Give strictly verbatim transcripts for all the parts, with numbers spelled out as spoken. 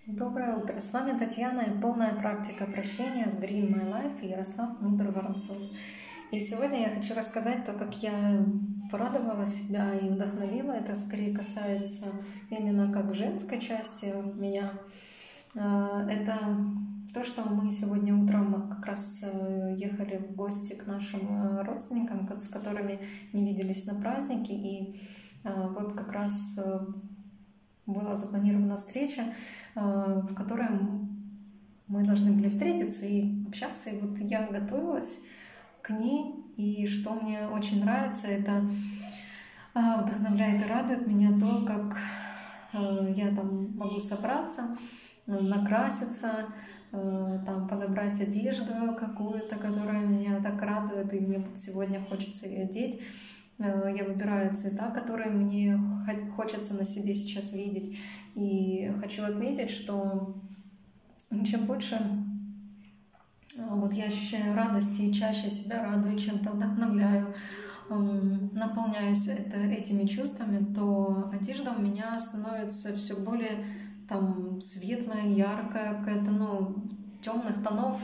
Доброе утро, с вами Татьяна и полная практика прощения с Green My Life и Ярослав Мудр-Воронцов. И сегодня я хочу рассказать то, как я порадовала себя и вдохновила. Это скорее касается именно как женской части меня. Это то, что мы сегодня утром как раз ехали в гости к нашим родственникам, с которыми не виделись на празднике. И вот как раз была запланирована встреча, в которой мы должны были встретиться и общаться. И вот я готовилась к ней, и что мне очень нравится, это вдохновляет и радует меня то, как я там могу собраться, накраситься, там подобрать одежду какую-то, которая меня так радует, и мне вот сегодня хочется ее одеть. Я выбираю цвета, которые мне хочется на себе сейчас видеть. И хочу отметить, что чем больше вот я ощущаю радости и чаще себя радую, чем-то вдохновляю, наполняюсь это, этими чувствами, то одежда у меня становится все более там светлая, яркая, какая-то, ну, темных тонов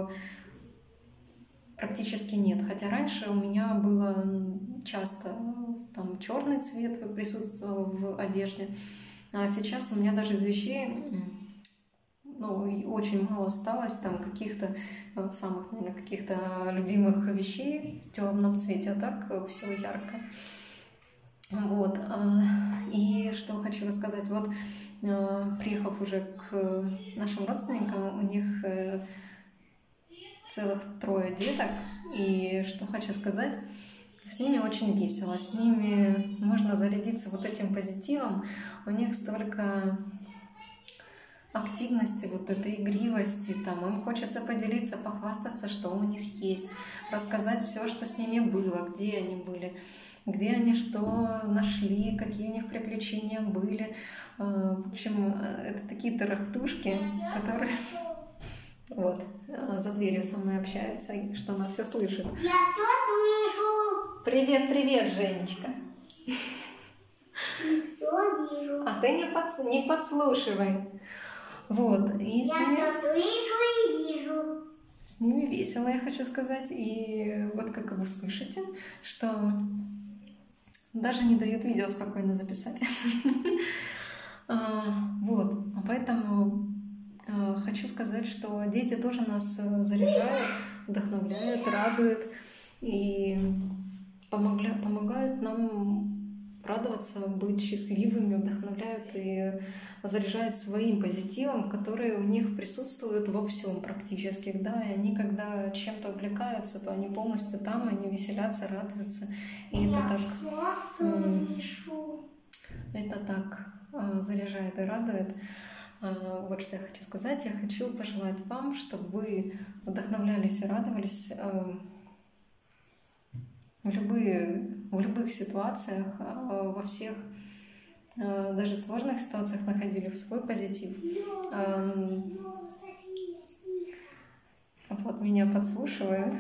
практически нет. Хотя раньше у меня было часто там черный цвет присутствовал в одежде, а сейчас у меня даже из вещей, ну, очень мало осталось, там каких-то самых, наверное, каких-то любимых вещей в темном цвете, а так все ярко. Вот. И что хочу рассказать, вот приехав уже к нашим родственникам, у них целых трое деток, и что хочу сказать, с ними очень весело, с ними можно зарядиться вот этим позитивом, у них столько активности, вот этой игривости, там им хочется поделиться, похвастаться, что у них есть, рассказать все, что с ними было, где они были, где они что нашли, какие у них приключения были. В общем, это такие тарахтушки, которые вот за дверью со мной общается, и что она все слышит. Я все слышу. Привет, привет, Женечка. Все вижу. А ты не, подс... не подслушивай. Вот. И я ними... все слышу и вижу. С ними весело, я хочу сказать. И вот как вы слышите, что даже не дают видео спокойно записать. Вот. Поэтому хочу сказать, что дети тоже нас заряжают, вдохновляют, радуют и помогают нам радоваться, быть счастливыми, вдохновляют и заряжают своим позитивом, который у них присутствует во всем практически, да, и они, когда чем-то увлекаются, то они полностью там, они веселятся, радуются, и я это так, все слышу. это так заряжает и радует. Вот что я хочу сказать. Я хочу пожелать вам, чтобы вы вдохновлялись и радовались в, любые, в любых ситуациях, во всех, даже сложных ситуациях находили в свой позитив. Вот меня подслушивают.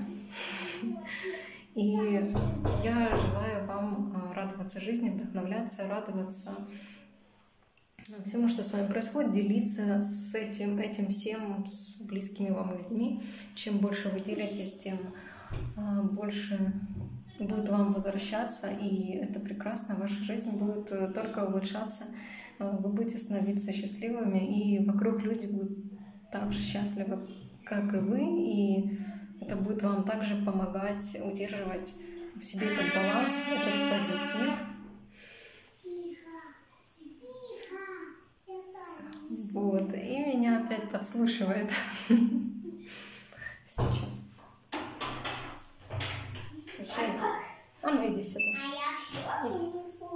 И я желаю вам радоваться жизни, вдохновляться, радоваться всему, что с вами происходит, делиться с этим, этим всем с близкими вам людьми. Чем больше вы делитесь, тем больше будет вам возвращаться, и это прекрасно. Ваша жизнь будет только улучшаться, вы будете становиться счастливыми, и вокруг люди будут так же счастливы, как и вы, и это будет вам также помогать удерживать в себе этот баланс, этот позитив. Вот, и меня опять подслушивает. Сейчас. Женя, он иди сюда. Иди.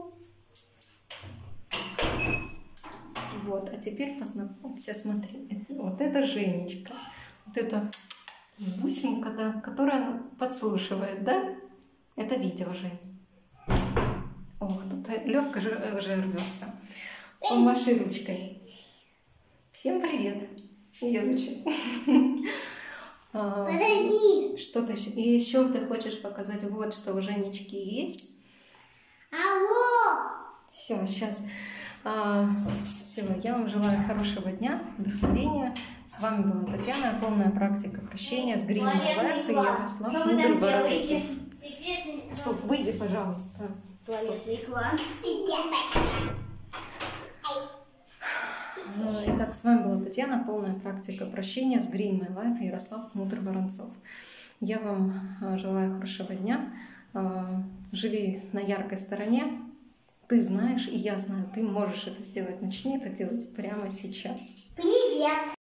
Вот, а теперь познакомься, смотри. Вот это Женечка. Вот это бусинка, да, которая подслушивает, да? Это видео, Жень. Ох, тут Лёвка же, уже рвется. Помаши ручкой. Всем привет. Я зачем? Подожди. Что ты еще? И еще ты хочешь показать, вот что у Женечки есть. Алло. Все, сейчас. А, все, я вам желаю хорошего дня, вдохновения. С вами была Татьяна, полная практика прощения с Green My Life и Ярослав Мудрый-Воронцов. Соф, выйди, пожалуйста. Туалетный клан. Итак, с вами была Татьяна, полная практика прощения с Green My Life и Ярослав Мудрый-Воронцов. Я вам желаю хорошего дня. Живи на яркой стороне. Ты знаешь, и я знаю, ты можешь это сделать. Начни это делать прямо сейчас. Привет.